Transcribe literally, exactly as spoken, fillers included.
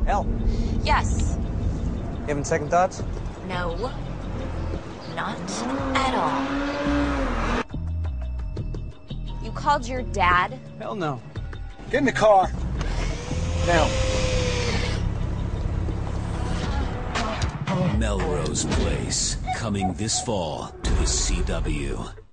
Elle, Yes. you having second thoughts? No. Not at all. You called your dad? Hell no. Get in the car. Now. Melrose Place, coming this fall to the C W.